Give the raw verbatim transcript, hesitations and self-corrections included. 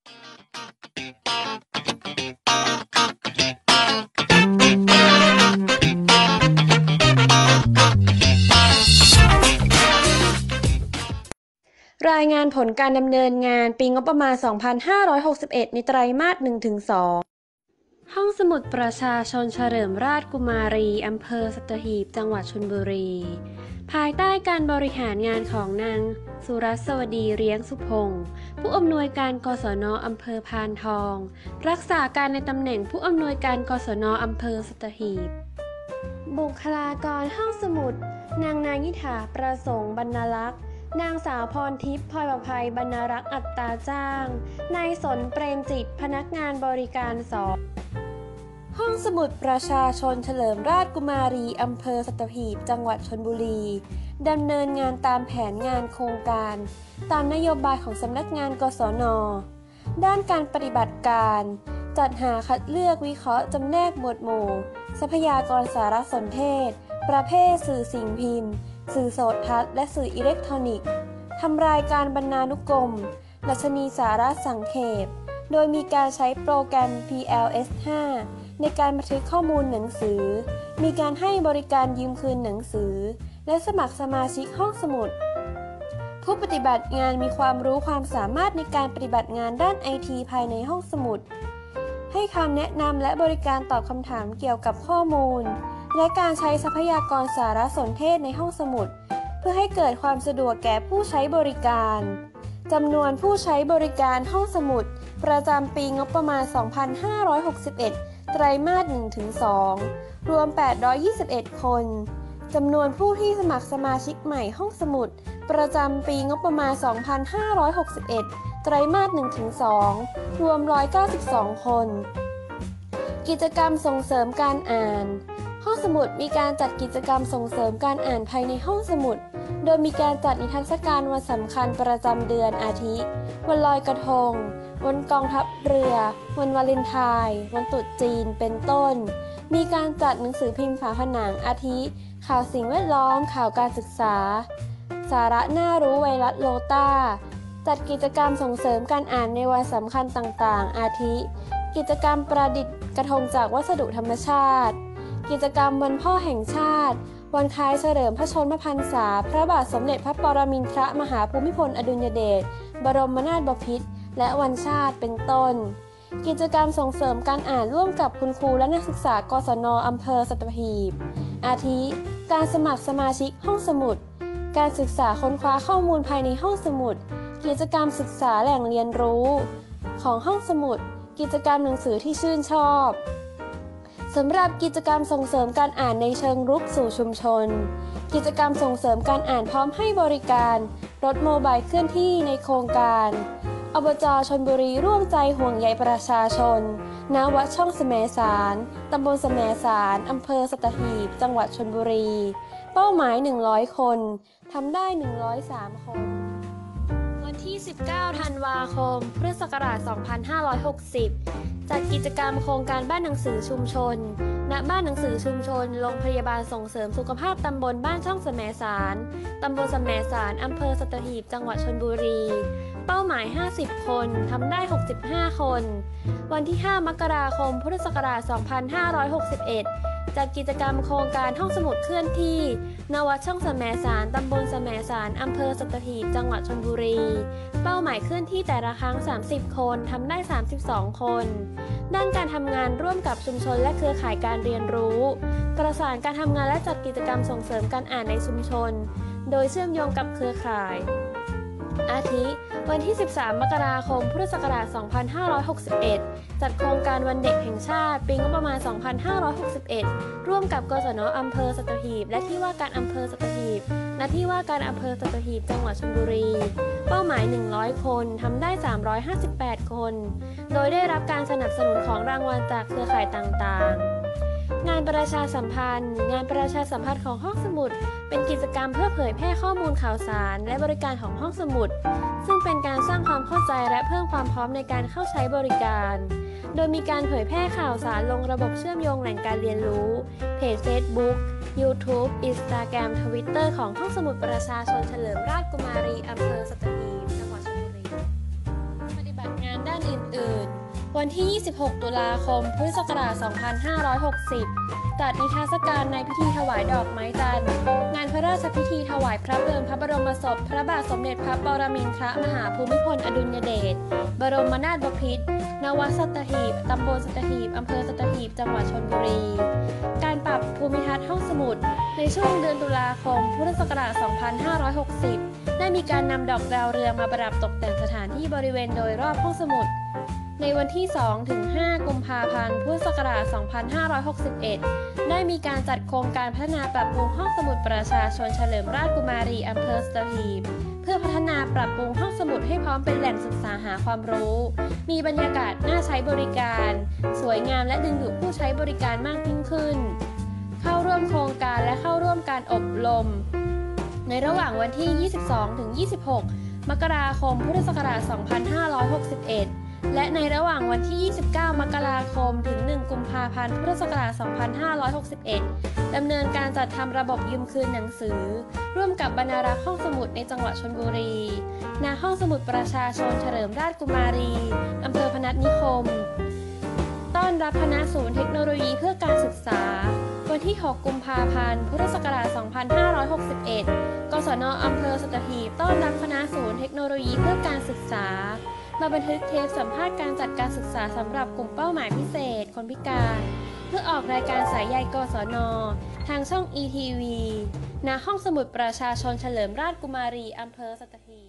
รายงานผลการดำเนินงานปีงบประมาณ สองพันห้าร้อยหกสิบเอ็ด ในไตรมาส หนึ่งถึงสอง ห้องสมุดประชาชนเฉลิมราชกุมารี อำเภอสัตหีบ จังหวัดชลบุรี ภายใต้การบริหารงานของนางสุรัสวดีเลี้ยงสุพงศ์ผู้อำนวยการกศน.อำเภอพานทอง รักษาการในตำแหน่งผู้อำนวยการกศน.อำเภอสัตหีบ บุคลากรห้องสมุด นางนายิฐาประสงค์บรรณลักษณ์นางสาวพรทิพย์พลอยประภัยบรรณรักษ์อัตราจ้างนายสนเปรมจิตพนักงานบริการสองห้องสมุดประชาชนเฉลิมราชกุมารีอำเภอสัตหีบจังหวัดชลบุรีดำเนินงานตามแผนงานโครงการตามนโยบายของสำนักงานกศน.ด้านการปฏิบัติการจัดหาคัดเลือกวิเคราะห์จำแนกหมวดหมู่ทรัพยากรสารสนเทศประเภทสื่อสิ่งพิมพ์สื่อโทรทัศน์และสื่ออิเล็กทรอนิกส์ทำรายการบรรณานุกรมดัชนีสาระสังเขปโดยมีการใช้โปรแกรม พี แอล เอส ห้า ในการบันทึกข้อมูลหนังสือมีการให้บริการยืมคืนหนังสือและสมัครสมาชิกห้องสมุดผู้ปฏิบัติงานมีความรู้ความสามารถในการปฏิบัติงานด้านไอทีภายในห้องสมุดให้คำแนะนำและบริการตอบคำถามเกี่ยวกับข้อมูลและการใช้ทรัพยากรสารสนเทศในห้องสมุดเพื่อให้เกิดความสะดวกแก่ผู้ใช้บริการจำนวนผู้ใช้บริการห้องสมุดประจำปีงบประมาณ สองพันห้าร้อยหกสิบเอ็ด ไตรมาส หนึ่งถึงสอง รวม แปดร้อยยี่สิบเอ็ด คนจำนวนผู้ที่สมัครสมาชิกใหม่ห้องสมุดประจำปีงบประมาณ สองพันห้าร้อยหกสิบเอ็ด ไตรมาส หนึ่งถึงสอง รวม หนึ่งร้อยเก้าสิบสอง คนกิจกรรมส่งเสริมการอ่านห้องสมุดมีการจัดกิจกรรมส่งเสริมการอ่านภายในห้องสมุดโดยมีการจัดนิทรรศการวันสำคัญประจำเดือนอาทิวันลอยกระทงวันกองทัพเรือวันวาเลนไทน์วันตรุษจีนเป็นต้นมีการจัดหนังสือพิมพ์ฝาผนังอาทิข่าวสิ่งแวดล้อมข่าวการศึกษาสาระน่ารู้ไวรัสโลตาจัดกิจกรรมส่งเสริมการอ่านในวันสำคัญต่างๆอาทิกิจกรรมประดิษฐ์กระทงจากวัสดุธรรมชาติกิจกรรมวันพ่อแห่งชาติวันคล้ายเฉลิมพระชนมพรรษาพระบาทสมเด็จพระปรมินทรมหาภูมิพลอดุลยเดชบรมนาถบพิตรและวันชาติเป็นต้นกิจกรรมส่งเสริมการอ่านร่วมกับคุณครูและนักศึกษากศน.อำเภอสัตหีบอาทิการสมัครสมาชิกห้องสมุดการศึกษาค้นคว้าข้อมูลภายในห้องสมุดกิจกรรมศึกษาแหล่งเรียนรู้ของห้องสมุดกิจกรรมหนังสือที่ชื่นชอบสำหรับกิจกรรมส่งเสริมการอ่านในเชิงรุกสู่ชุมชนกิจกรรมส่งเสริมการอ่านพร้อมให้บริการรถโมบายเคลื่อนที่ในโครงการอบจ.ชลบุรีร่วมใจห่วงใยประชาชนณ วัดช่องแสมสารตำบลแสมสารอำเภอสัตหีบจังหวัดชลบุรีเป้าหมายหนึ่งร้อยคนทำได้หนึ่งร้อยสามคนวันที่สิบเก้าธันวาคมพุทธศักราชสองพันห้าร้อยหกสิบจัดกิจกรรมโครงการบ้านหนังสือชุมชนณบ้านหนังสือชุมชนโรงพยาบาลส่งเสริมสุขภาพตำบลบ้านช่องแสมสารตำบลแสมสารอำเภอสัตหีบจังหวัดชลบุรีเป้าหมายห้าสิบคนทำได้หกสิบห้าคนวันที่ห้ามกราคมพุทธศักราชสองพันห้าร้อยหกสิบเอ็ดจัดกิจกรรมโครงการห้องสมุดเคลื่อนที่ณ วัดช่องแสมสารตำบลแสมสารอำเภอสัตหีบจังหวัดชลบุรีเป้าหมายเคลื่อนที่แต่ละครั้งสามสิบคนทำได้สามสิบสองคนด้านการทำงานร่วมกับชุมชนและเครือข่ายการเรียนรู้ประสานการทำงานและจัดกิจกรรมส่งเสริมการอ่านในชุมชนโดยเชื่อมโยงกับเครือข่ายอาทิวันที่สิบสามมกราคมพุทธศักราชสองพันห้าร้อยหกสิบเอ็ดจัดโครงการวันเด็กแห่งชาติปีงบประมาณสองพันห้าร้อยหกสิบเอ็ดร่วมกับกศน.อำเภอสัตหีบและที่ว่าการอำเภอสัตหีบณที่ว่าการอำเภอสัตหีบจังหวัดชลบุรีเป้าหมายหนึ่งร้อยคนทำได้สามร้อยห้าสิบแปดคนโดยได้รับการสนับสนุนของรางวัลจากเครือข่ายต่างๆงานประชาสัมพันธ์งานประชาสัมพันธ์ของห้องสมุดเป็นกิจกรรมเพื่อเผยแพร่ข้อมูลข่าวสารและบริการของห้องสมุดซึ่งเป็นการสร้างความเข้าใจและเพิ่มความพร้อมในการเข้าใช้บริการโดยมีการเผยแพร่ข่าวสารลงระบบเชื่อมโยงแหล่งการเรียนรู้เพจ Facebook YouTube Instagram Twitter ของห้องสมุดประชาชนเฉลิมราชกุมารีอำเภอสัตหีบจังหวัดชลบุรีปฏิบัติงานด้านอื่นๆวันที่ ยี่สิบหก ตุลาคม พุทธศักราช สองพันห้าร้อยหกสิบ จัดนิทรรศการในพิธีถวายดอกไม้จันทร์งานพระราชพิธีถวายพระเพลิงพระบรมศพพระบาทสมเด็จพระปรมินทรมหาภูมิพลอดุลยเดชบรมนาถบพิตร ณ วัดสัตหีบ ตำบลสัตหีบ อำเภอสัตหีบ จังหวัดชลบุรี การปรับภูมิทัศน์ห้องสมุดในช่วงเดือนตุลาคม พุทธศักราช สองพันห้าร้อยหกสิบ ได้มีการนำดอกดาวเรืองมาประดับตกแต่งสถานที่บริเวณโดยรอบห้องสมุด ในวันที่ สองถึงห้า กุมภาพันธ์ พุทธศักราช สองพันห้าร้อยหกสิบเอ็ด ได้มีการจัดโครงการพัฒนาปรับปรุงห้องสมุดประชาชนเฉลิมราชกุมารีอำเภอสัตหีบเพื่อพัฒนาปรับปรุงห้องสมุดให้พร้อมเป็นแหล่งศึกษาหาความรู้ มีบรรยากาศน่าใช้บริการ สวยงามและดึงดูดผู้ใช้บริการมากยิ่งขึ้น เข้าร่วมโครงการและเข้าร่วมการอบรมในระหว่างวันที่ ยี่สิบสองถึงยี่สิบหก มกราคม พุทธศักราช สองพันห้าร้อยหกสิบเอ็ด และในระหว่างวันที่ ยี่สิบเก้า มกราคม ถึง หนึ่ง กุมภาพันธ์ พุทธศักราช สองพันห้าร้อยหกสิบเอ็ด ดำเนินการจัดทำระบบยืมคืนหนังสือ ร่วมกับบรรณารักษ์ห้องสมุดในจังหวัดชลบุรี ณ ห้องสมุดประชาชนเฉลิมราชกุมารี อำเภอพนัสนิคม ต้อนรับคณะศูนย์เทคโนโลยีเพื่อการศึกษา วันที่ หก กุมภาพันธ์ พุทธศักราช สองพันห้าร้อยหกสิบเอ็ด กศน.อำเภอสัตหีบ ต้อนรับคณะศูนย์เทคโนโลยีเพื่อการศึกษา มาบันทึกเทปสัมภาษณ์การจัดการศึกษาสำหรับกลุ่มเป้าหมายพิเศษ คนพิการ เพื่อออกรายการสายใยกศน.ทางช่อง อี ที วี ณ ห้องสมุดประชาชนเฉลิมราชกุมารี อำเภอสัตหีบ